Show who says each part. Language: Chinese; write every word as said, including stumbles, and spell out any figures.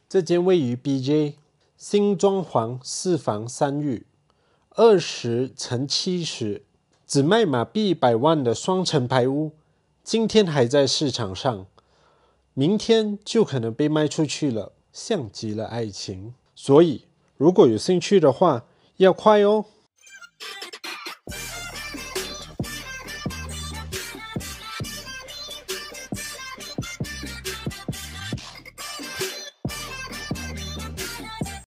Speaker 1: 这间位于 B J 新装潢四房三浴，二十乘七十，只卖马币一百万的双层排屋，今天还在市场上，明天就可能被卖出去了，像极了爱情。所以，如果有兴趣的话，要快哦！